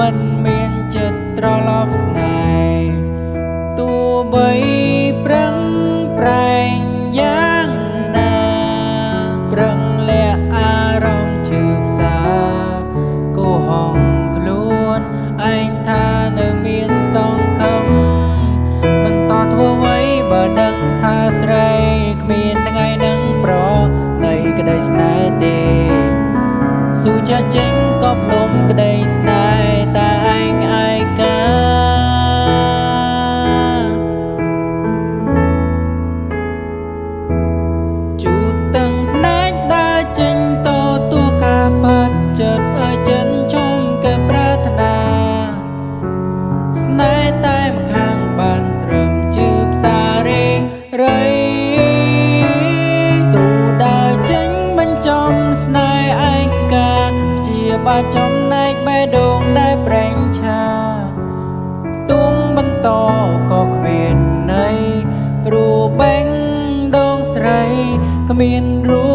មិនមានចិត្តត្រឡប់ស្នេហ៍ទោះបីប្រឹងប្រែងយ៉ាងណាប្រឹងលាក់អារម្មណ៍ឈឺផ្សាគោហងខ្លួនឯងថានៅមានសង្ឃឹមបន្តធ្វើអ្វីបើដឹងថាស្រីគ្មានថ្ងៃនឹងប្រនៃក្តីស្នេហ៍ទេស៊ូចាចេញក៏ផ្លុំក្តីស្នេហ៍តែឯងឯកាជូតទាំងភ្នែកដើរចេញតទួការបាត់ចិត្តអើយចិនជុំកែប្រាថ្នាស្នេហ៍តែម្ខាងបានត្រឹមជឿផ្សារេងរៃស៊ូដើរចេញបញ្ចំស្នេហ៍ឯងកាជាបាចំណែកបេះដូងដែលប្រេងឆាទុំបន្តក៏គ្មានន័យព្រោះបេងដូងស្រីគ្មានរូ